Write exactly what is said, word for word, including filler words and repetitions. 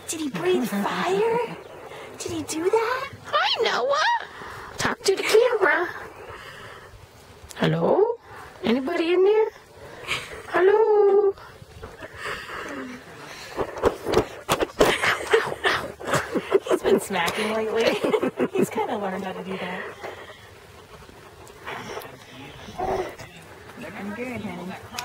Did he breathe fire? Did he do that? Hi, Noah. Talk to the camera. Hello? Anybody in there? Hello? He's been smacking lately. He's kind of learned how to do that. I'm good, honey.